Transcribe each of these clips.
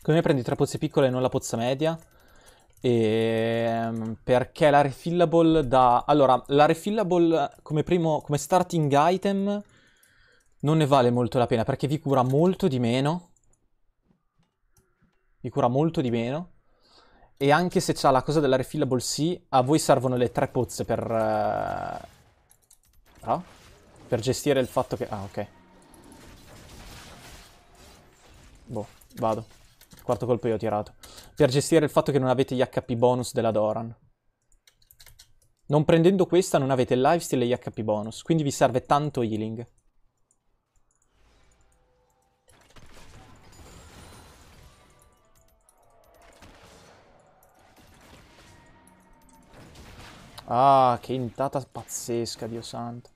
Come prendi tre pozze piccole e non la pozza media? Perché la refillable da... Allora, la refillable come starting item non ne vale molto la pena perché vi cura molto di meno. Vi cura molto di meno. E anche se c'ha la cosa della refillable sì, a voi servono le tre pozze ah? Per gestire il fatto che... Ah, ok. Boh, vado. Quarto colpo io ho tirato. Per gestire il fatto che non avete gli HP bonus della Doran. Non prendendo questa non avete il lifesteal e gli HP bonus, quindi vi serve tanto healing. Ah, che intata pazzesca, Dio santo.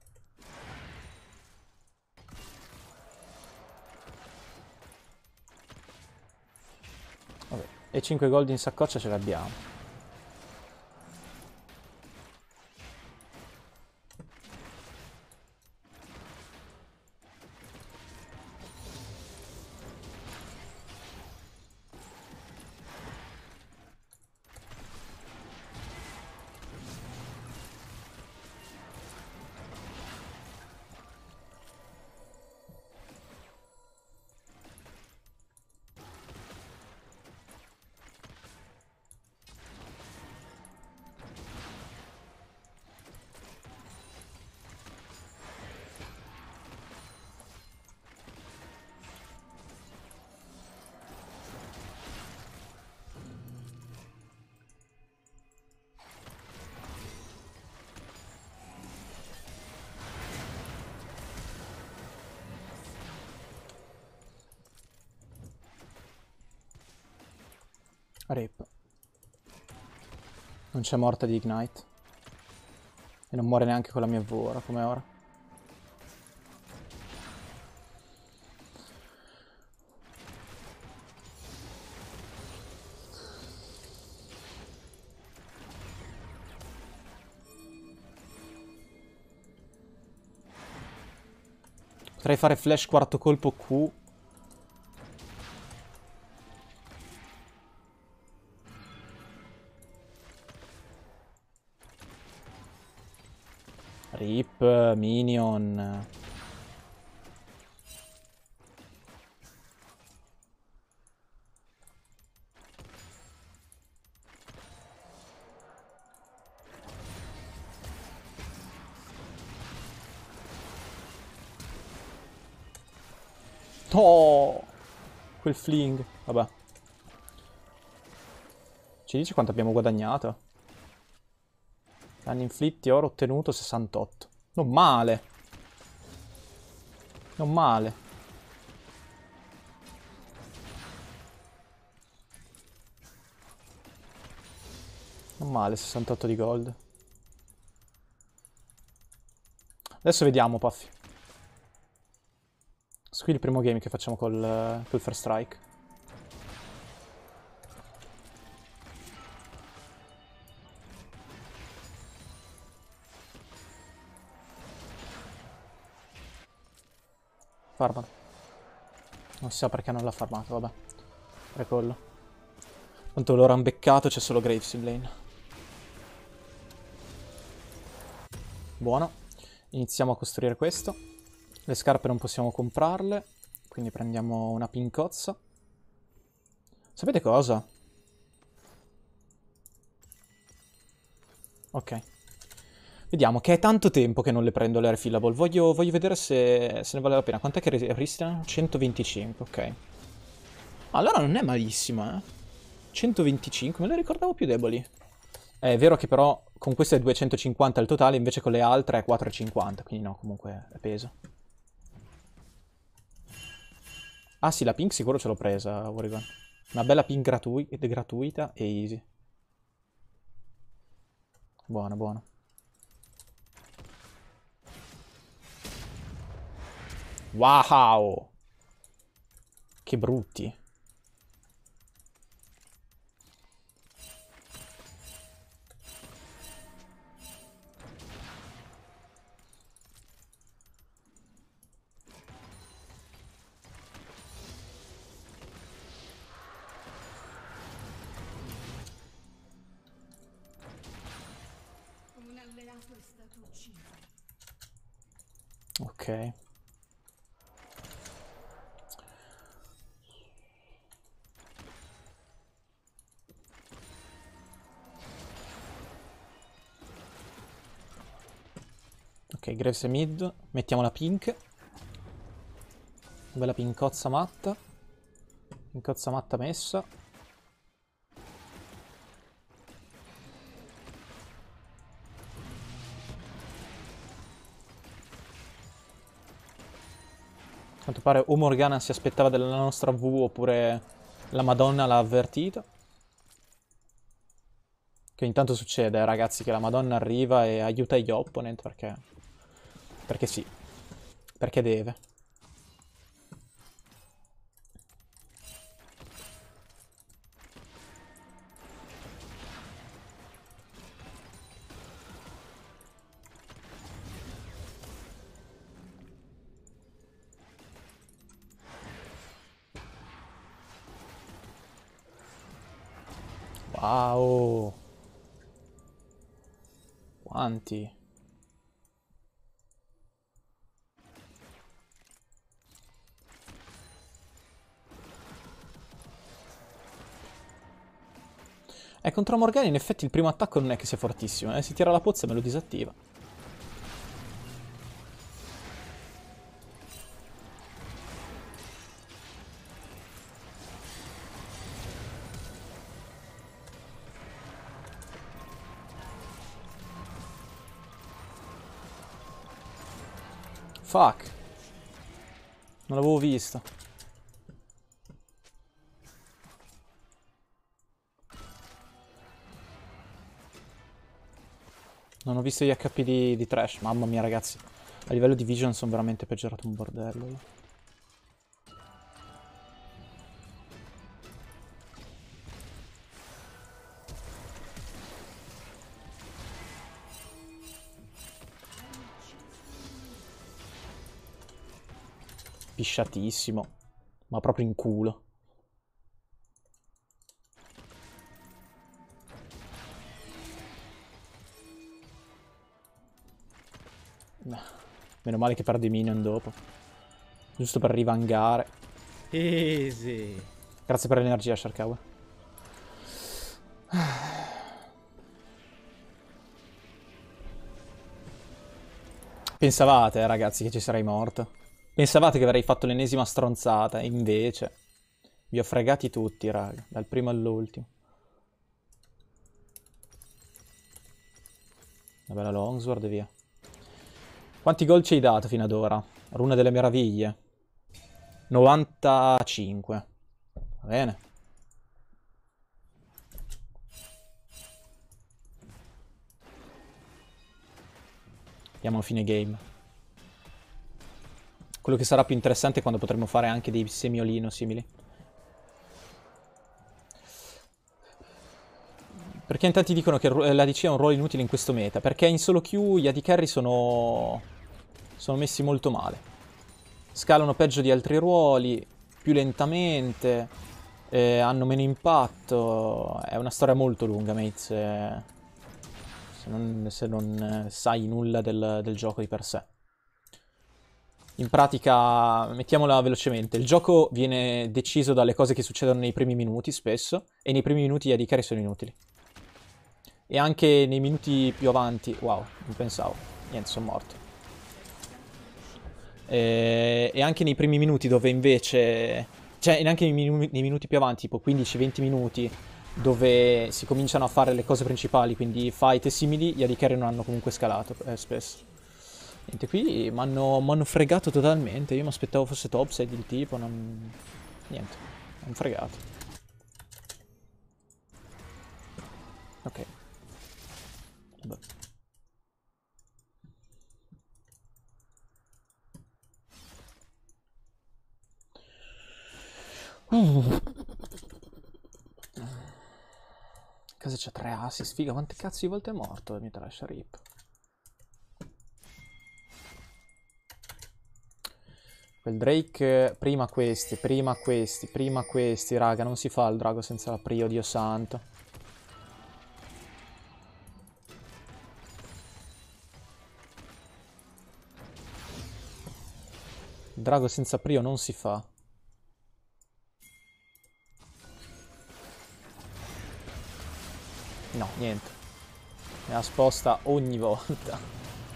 Vabbè, e 5 gold in saccoccia ce l'abbiamo. Rip. Non c'è morta di Ignite. E non muore neanche con la mia V ora, come ora. Potrei fare flash quarto colpo Q. Rip, minion. Oh! Quel fling. Vabbè. Ci dici quanto abbiamo guadagnato? Danni inflitti, oro ottenuto 68. Non male. Non male. Non male, 68 di gold. Adesso vediamo, Puffy. Qui il primo game che facciamo col First Strike. Farmalo. Non si sa perché non l'ha farmato, vabbè. Recollo. Quanto loro han beccato, c'è solo Graves in lane. Buono. Iniziamo a costruire questo. Le scarpe non possiamo comprarle, quindi prendiamo una pincozza. Sapete cosa? Ok. Vediamo, che è tanto tempo che non le prendo le refillable. Voglio vedere se ne vale la pena. Quant'è che ripristinano? 125, ok. Allora non è malissima, eh. 125, me le ricordavo più deboli. È vero che però con queste è 250 il totale, invece con le altre è 4,50, quindi no, comunque è peso. Ah sì, la pink sicuro ce l'ho presa, Oregon. Una bella pink gratuita e easy. Buono, buono. Wow! Che brutti. Ok. Ok, Graves è mid. Mettiamo la pink. Bella pincozza matta. Pincozza matta messa. A quanto pare o Morgana si aspettava della nostra V oppure la Madonna l'ha avvertito. Che ogni tanto succede, ragazzi, che la Madonna arriva e aiuta gli opponent perché... Perché sì. Perché deve. Wow. Quanti? Contro Morgana in effetti il primo attacco non è che sia fortissimo, Si tira la pozza e me lo disattiva. Fuck. Non l'avevo vista. Non ho visto gli HP di Trash. Mamma mia, ragazzi. A livello di vision sono veramente peggiorato un bordello io. Pisciatissimo. Ma proprio in culo. Meno male che perdi i minion dopo. Giusto per rivangare. Easy. Grazie per l'energia, Sharkawa. Pensavate, ragazzi, che ci sarei morto. Pensavate che avrei fatto l'ennesima stronzata. E invece... Vi ho fregati tutti, raga. Dal primo all'ultimo. Una bella longsword e via. Quanti gol ci hai dato fino ad ora? Runa delle meraviglie. 95. Va bene. Andiamo a fine game. Quello che sarà più interessante è quando potremo fare anche dei semiolino simili. Perché in tanti dicono che la DC è un ruolo inutile in questo meta? Perché in solo queue gli AD carry sono messi molto male. Scalano peggio di altri ruoli, più lentamente, hanno meno impatto. È una storia molto lunga, mates. Se non sai nulla del gioco di per sé. In pratica, mettiamola velocemente, il gioco viene deciso dalle cose che succedono nei primi minuti spesso, e nei primi minuti gli AD carry sono inutili. E anche nei minuti più avanti... Wow, non pensavo. Niente, sono morto. E anche nei primi minuti dove invece... Cioè, anche nei minuti più avanti, tipo 15-20 minuti, dove si cominciano a fare le cose principali, quindi fight e simili, gli AD carry non hanno comunque scalato spesso. Niente, qui mi hanno fregato totalmente. Io mi aspettavo fosse topside il tipo, non... Niente, mi hanno fregato. Ok. Beh. Cosa c'ha 3 assist? Figa, quante cazzo di volte è morto il mio trash rip? Quel Drake, prima questi, raga, non si fa il drago senza la prio, Dio santo. Drago senza prio non si fa. No, niente. Me la sposta ogni volta.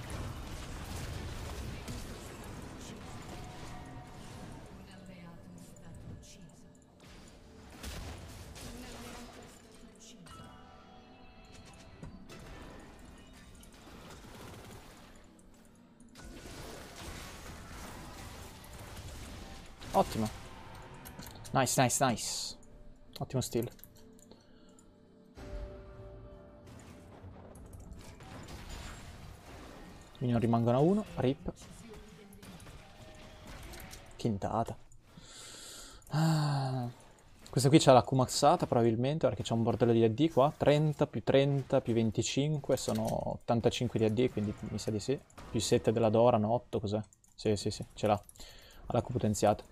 Ottimo. Nice, nice, nice. Ottimo steal. Minion rimangono a 1. Rip. Chintata. Ah. Questa qui c'ha la Q maxata probabilmente perché c'è un bordello di AD qua. 30 più 30 più 25 sono 85 di AD, quindi mi sa di sì. Più 7 della Dora, no 8, cos'è? Sì, sì, sì, ce l'ha. Ha la Q potenziata.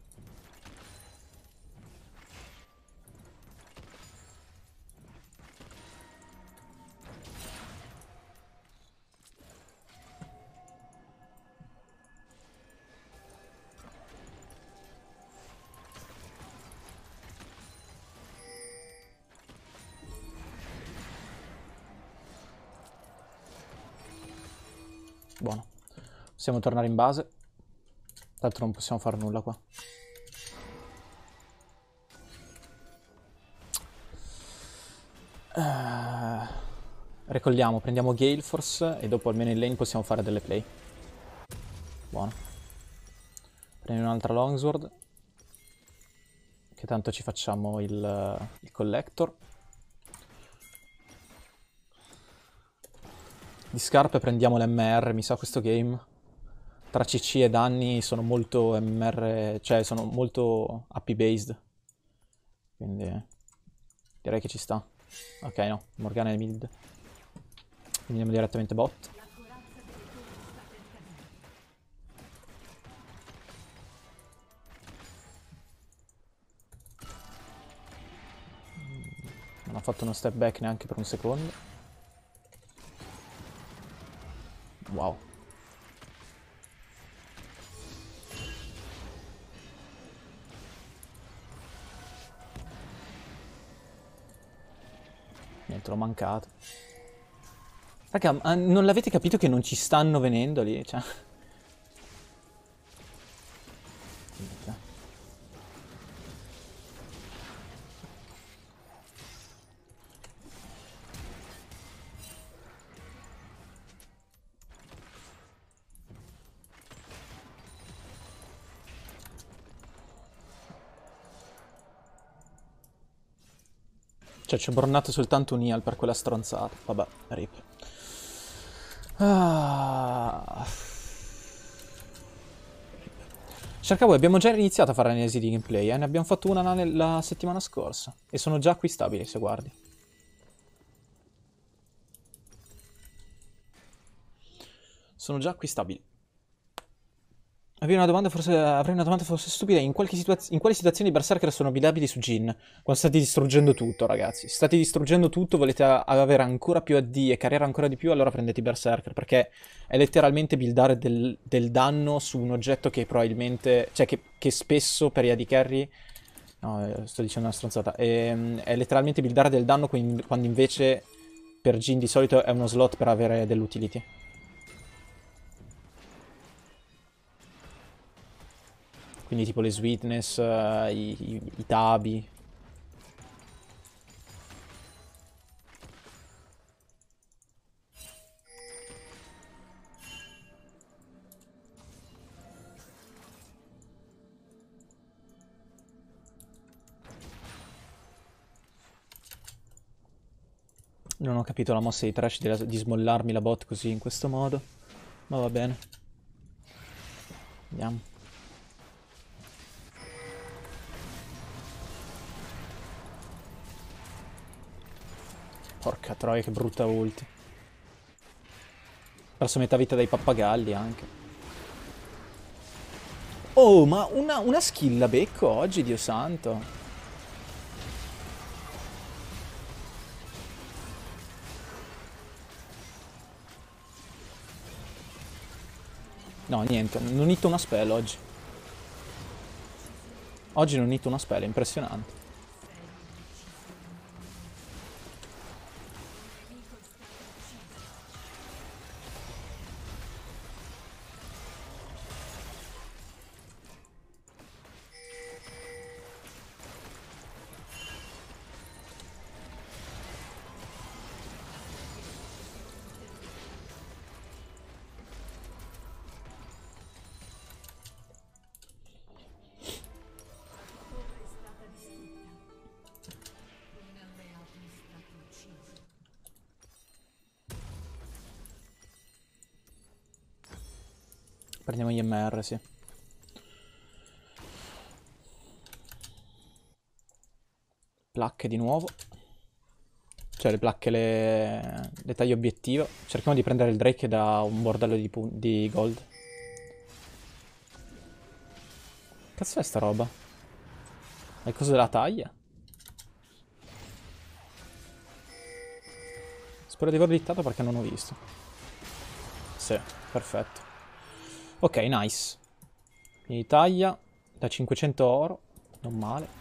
Buono. Possiamo tornare in base. Tanto non possiamo fare nulla qua. Ricolliamo, prendiamo Gale Force e dopo almeno in lane possiamo fare delle play. Buono. Prendi un'altra Longsword. Che tanto ci facciamo il Collector. Di scarpe prendiamo l'MR, mi sa questo game. Tra CC e danni sono molto MR, cioè sono molto AP based. Quindi direi che ci sta. Ok, no, Morgana è mid. Andiamo direttamente bot. Non ha fatto uno step back neanche per un secondo. Wow. Niente, l'ho mancato. Raga, ma non l'avete capito che non ci stanno venendo lì? Cioè... Cioè, ci ho burnato soltanto un heal per quella stronzata. Vabbè, rip. Ah. Cercavo, abbiamo già iniziato a fare analisi di gameplay, ne abbiamo fatto una la settimana scorsa. E sono già acquistabili, se guardi. Sono già acquistabili. Avrei una domanda forse stupida. In quali situazioni i berserker sono buildabili su Jhin? Quando state distruggendo tutto, ragazzi. Se state distruggendo tutto, volete avere ancora più AD e carriera ancora di più, allora prendete i berserker. Perché è letteralmente buildare del danno su un oggetto che probabilmente... Cioè, che spesso per gli AD carry... No, sto dicendo una stronzata. È letteralmente buildare del danno quando invece per Jhin di solito è uno slot per avere dell'utility. Quindi tipo le sweetness, i tabi. Non ho capito la mossa di Thresh di smollarmi la bot così in questo modo. Ma va bene. Andiamo. Porca troia, che brutta ulti. Ho perso metà vita dai pappagalli anche. Oh, ma una skill la becco oggi, Dio santo. No, niente, non hitto una spell oggi. Oggi non hit uno spell, è impressionante. Prendiamo gli MR, sì. Placche di nuovo. Cioè le placche, le taglie obiettivo. Cerchiamo di prendere il Drake da un bordello di gold. Cazzo è sta roba? È il coso della taglia? Spero di averlo dittato perché non ho visto. Sì, perfetto. Ok, nice. Quindi taglia da 500 oro. Non male.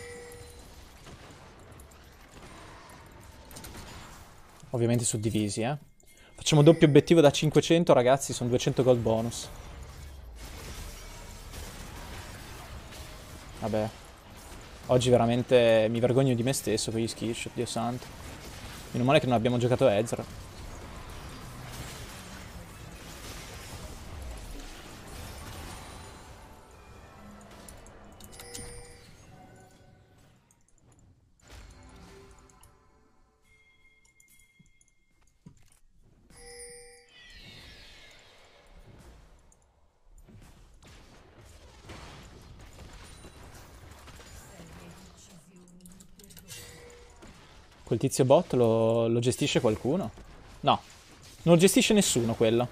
Ovviamente suddivisi, eh. Facciamo doppio obiettivo da 500, ragazzi, sono 200 gold bonus. Vabbè. Oggi veramente mi vergogno di me stesso con gli skill, Dio santo. Meno male che non abbiamo giocato Ezra. Quel tizio bot lo gestisce qualcuno? No, non lo gestisce nessuno quello.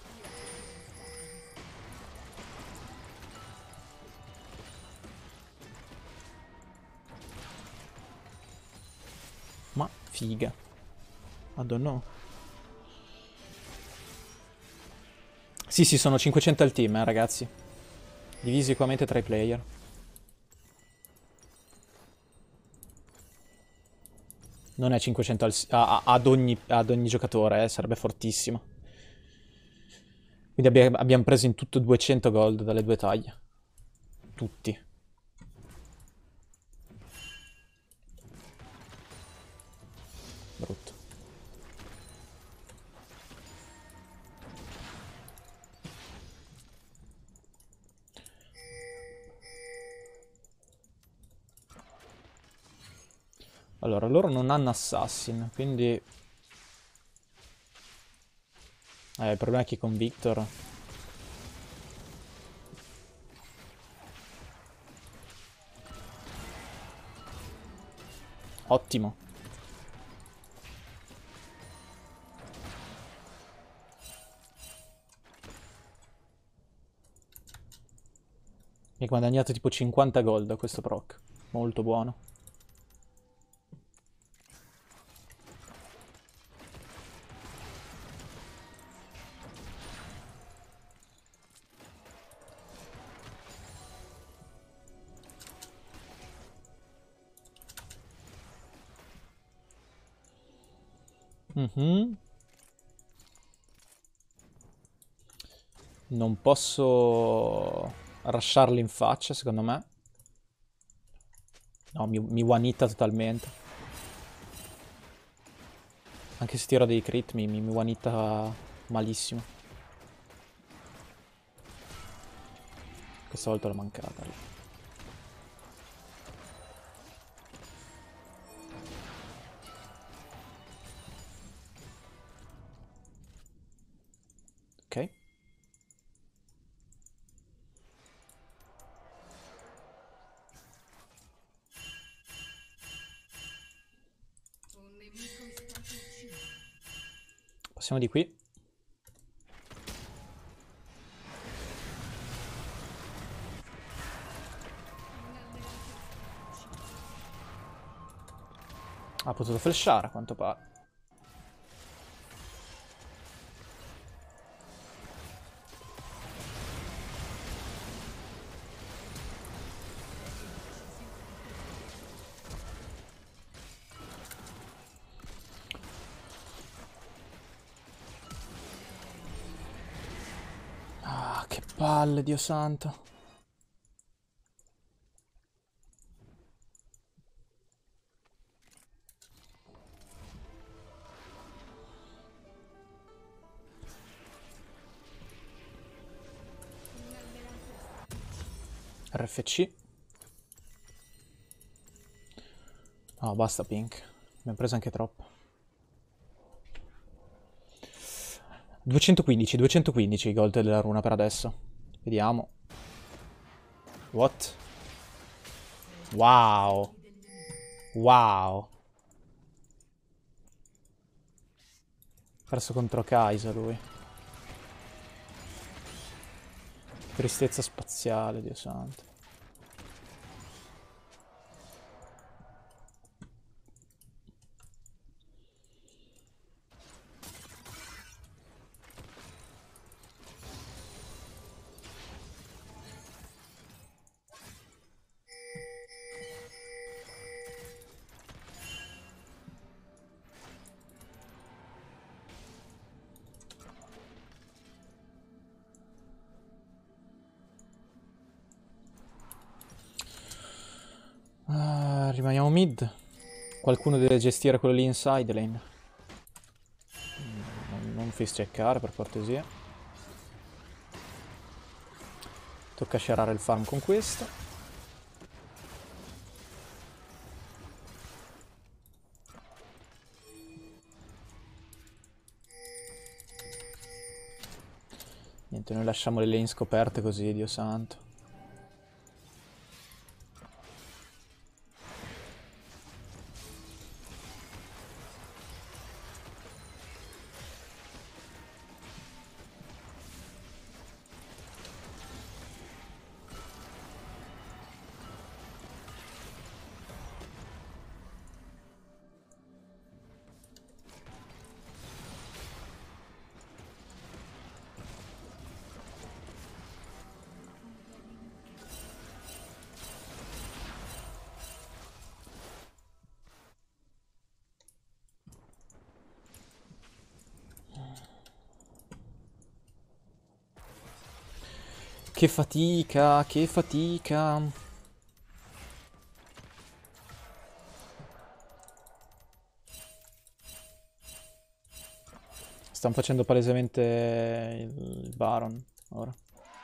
Ma figa. I don't know. Sì, sì, sono 500 al team, ragazzi. Divisi equamente tra i player. Non è 500 ad ogni giocatore, sarebbe fortissimo. Quindi abbiamo preso in tutto 200 gold dalle due taglie. Tutti. Brutto. Allora, loro non hanno assassin, quindi... il problema è che con Victor... Ottimo. Mi ha guadagnato tipo 50 gold da questo proc. Molto buono. Non posso rusharli in faccia, secondo me. No, mi one-hitta totalmente. Anche se tiro dei crit mi one-hitta malissimo. Questa volta l'ho mancata. Ok. Passiamo di qui. Ha potuto flashare a quanto pare. palle, Dio santo. RFC. No, basta Pink. Abbiamo preso anche troppo. 215 i gold della runa per adesso. Vediamo. What? Wow. Wow. Perso contro Kai'Sa lui. Tristezza spaziale, Dio santo. Rimaniamo mid. Qualcuno deve gestire quello lì in side lane. Non face checkare per cortesia. Tocca scerare il farm con questo. Niente, noi lasciamo le lane scoperte così, Dio santo. Che fatica, che fatica. Stanno facendo palesemente il Baron ora.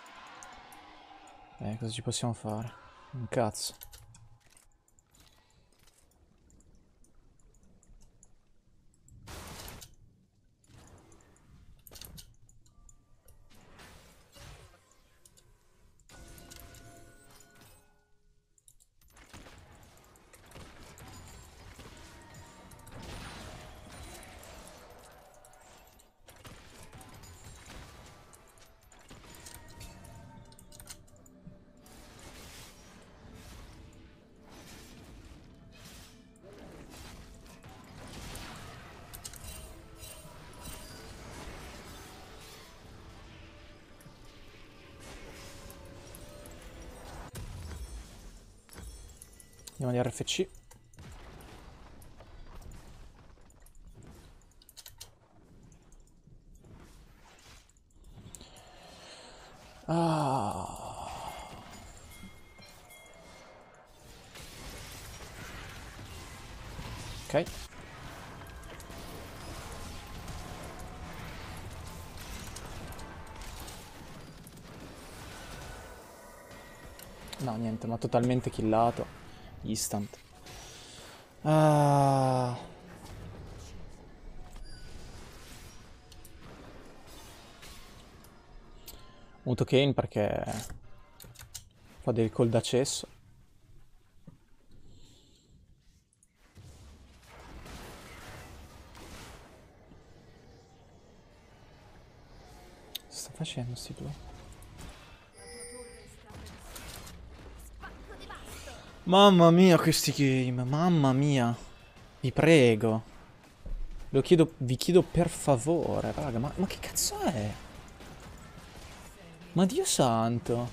Cosa ci possiamo fare? Un cazzo. Andiamo di RFC. Ok. No, niente, ma totalmente killato. Instant. Muto Kayn perché fa del call d'accesso. Cosa sta facendo sti due? Mamma mia questi game, mamma mia. Vi prego. Vi chiedo per favore, raga, ma che cazzo è? Ma Dio santo.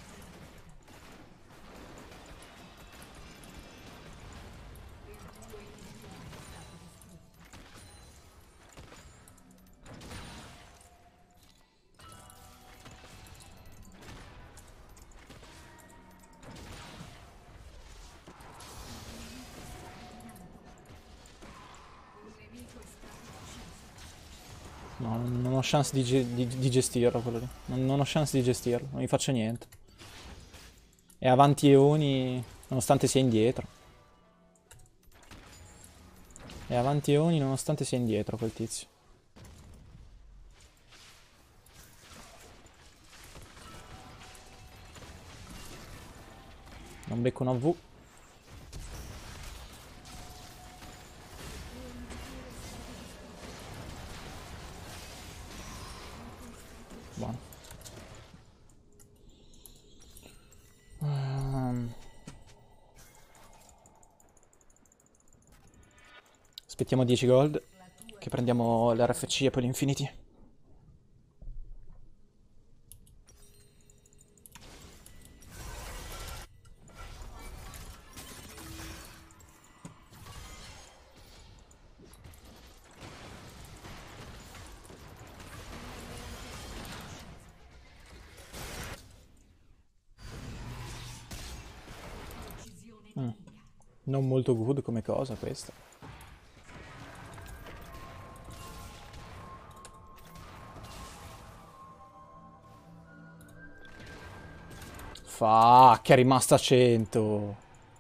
No, non ho chance di gestirlo quello lì. Non ho chance di gestirlo, non gli faccio niente. È avanti Eoni, nonostante sia indietro. È avanti Eoni nonostante sia indietro quel tizio. Non becco una V. Buono. Aspettiamo 10 gold. Che prendiamo l'RFC e poi l'Infinity. Non molto good come cosa questa. Fuck, è rimasta a 100.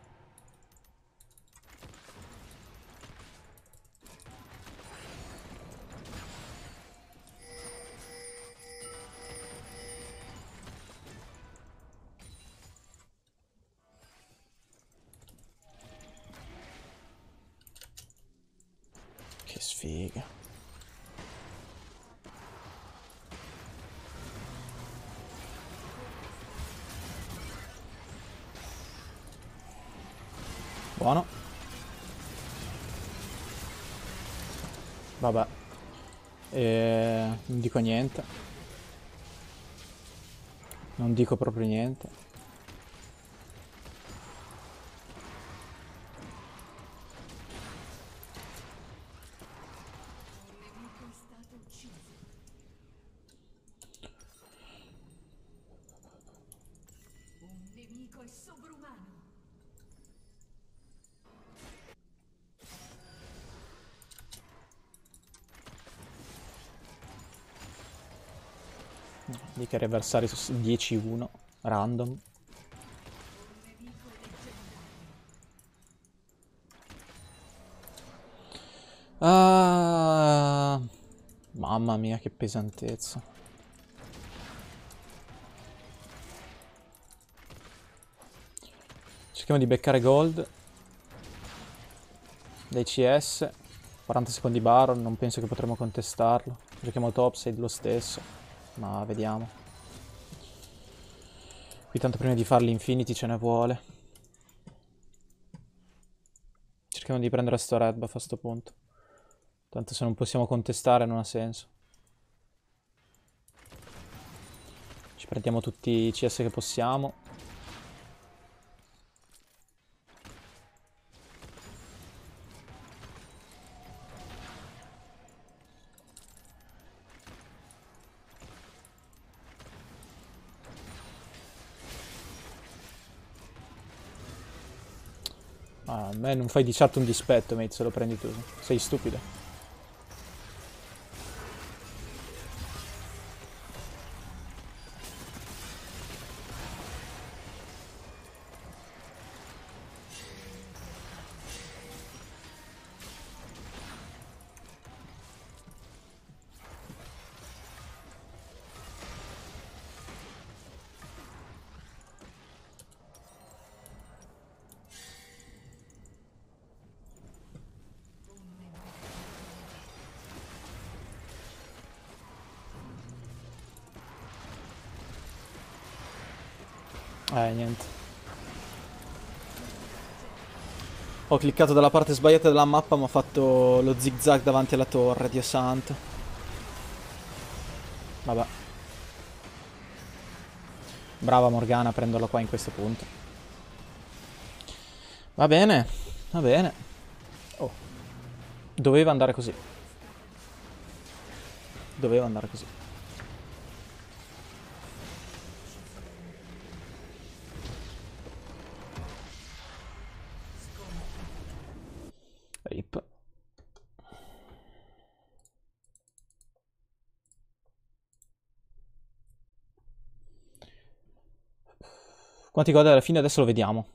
Che sfiga. Buono. Vabbè. Non dico niente. Non dico proprio niente. Di che riversare su 10-1 random. Mamma mia, che pesantezza. Cerchiamo di beccare gold dai CS. 40 secondi Baron, non penso che potremo contestarlo. Giochiamo topside lo stesso, ma vediamo. Qui tanto prima di farli Infinity ce ne vuole. Cerchiamo di prendere sto red buff a sto punto. Tanto se non possiamo contestare non ha senso. Ci prendiamo tutti i CS che possiamo. A me non fai di certo un dispetto, mate, se lo prendi tu. Sei stupido. Niente. Ho cliccato dalla parte sbagliata della mappa, ma ho fatto lo zigzag davanti alla torre, Dio santo. Vabbè. Brava Morgana a prenderlo qua in questo punto. Va bene, va bene. Oh. Doveva andare così. Doveva andare così. Rip. Quanti gode alla fine adesso lo vediamo.